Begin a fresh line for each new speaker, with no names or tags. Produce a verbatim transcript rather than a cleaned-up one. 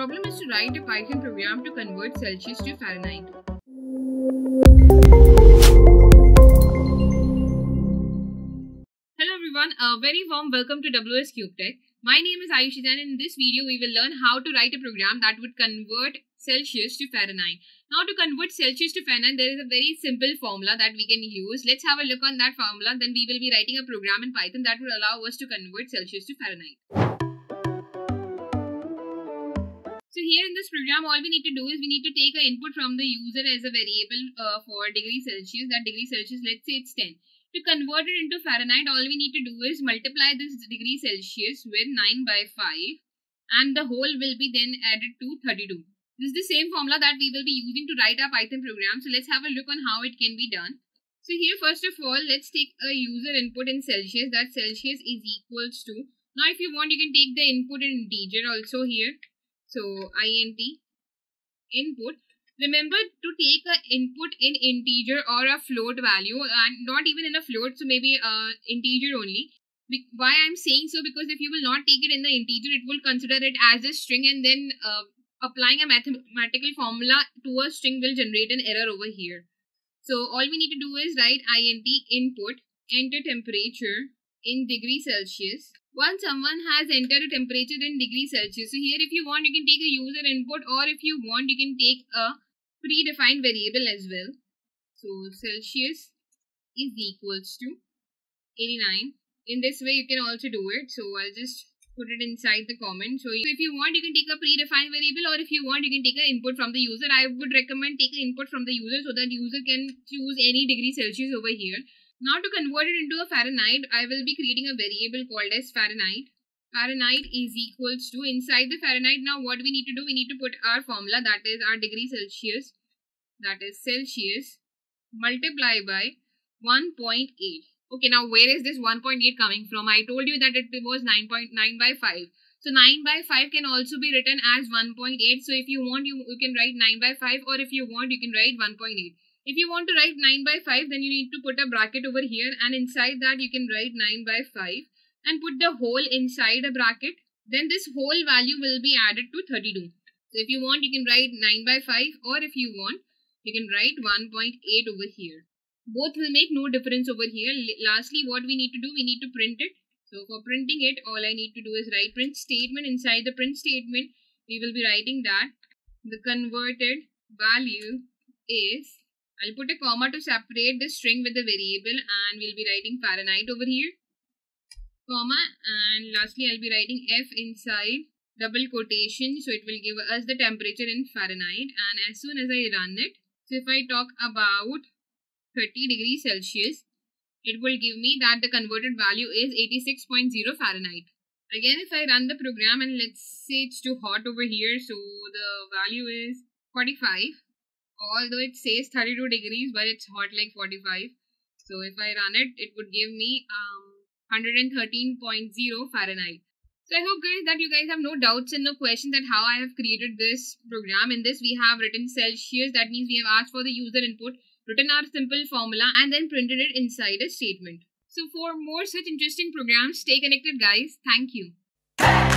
problem is to write a Python program to convert Celsius to Fahrenheit. Hello everyone, a very warm welcome to WsCube Tech. My name is Ayushi and in this video we will learn how to write a program that would convert Celsius to Fahrenheit. Now to convert Celsius to Fahrenheit, there is a very simple formula that we can use. Let's have a look on that formula, then we will be writing a program in Python that would allow us to convert Celsius to Fahrenheit. So here in this program, all we need to do is we need to take an input from the user as a variable uh, for degree Celsius. That degree Celsius, let's say it's ten. To convert it into Fahrenheit, all we need to do is multiply this degree Celsius with nine by five and the whole will be then added to thirty-two. This is the same formula that we will be using to write our Python program. So let's have a look on how it can be done. So here first of all, let's take a user input in Celsius. That Celsius is equals to. Now if you want, you can take the input in integer also here. So int input. Remember to take an input in integer or a float value and not even in a float. So maybe uh, integer only. Be why I'm saying so? Because if you will not take it in the integer, it will consider it as a string and then uh, applying a mathematical formula to a string will generate an error over here. So all we need to do is write int input, enter temperature in degree Celsius. Once someone has entered a temperature in degree Celsius, so here if you want you can take a user input or if you want you can take a predefined variable as well. So Celsius is equals to eighty-nine. In this way you can also do it. So I'll just put it inside the comment. So if you want you can take a predefined variable or if you want you can take an input from the user. I would recommend take an input from the user so that user can choose any degree Celsius over here. Now to convert it into a Fahrenheit, I will be creating a variable called as Fahrenheit. Fahrenheit is equals to, inside the Fahrenheit, now what we need to do, we need to put our formula, that is our degree Celsius, that is Celsius, multiply by one point eight. Okay, now where is this one point eight coming from? I told you that it was nine point nine by five. So nine by five can also be written as one point eight. So if you want, you, you can write nine by five or if you want, you can write one point eight. If you want to write nine by five, then you need to put a bracket over here and inside that you can write nine by five and put the whole inside a bracket. Then this whole value will be added to thirty-two. So if you want, you can write nine by five or if you want, you can write one point eight over here. Both will make no difference over here. Lastly, what we need to do, we need to print it. So for printing it, all I need to do is write print statement. Inside the print statement, we will be writing that the converted value is, I'll put a comma to separate the string with the variable and we'll be writing Fahrenheit over here, comma, and lastly I'll be writing F inside double quotation, so it will give us the temperature in Fahrenheit. And as soon as I run it, so if I talk about thirty degrees Celsius, it will give me that the converted value is eighty-six point zero Fahrenheit. Again, if I run the program and let's say it's too hot over here, so the value is forty-five. Although it says thirty-two degrees, but it's hot like forty-five. So if I run it, it would give me um, one hundred thirteen point zero Fahrenheit. So I hope guys that you guys have no doubts and no questions that how I have created this program. In this we have written Celsius, that means we have asked for the user input, written our simple formula and then printed it inside a statement. So for more such interesting programs, stay connected guys. Thank you.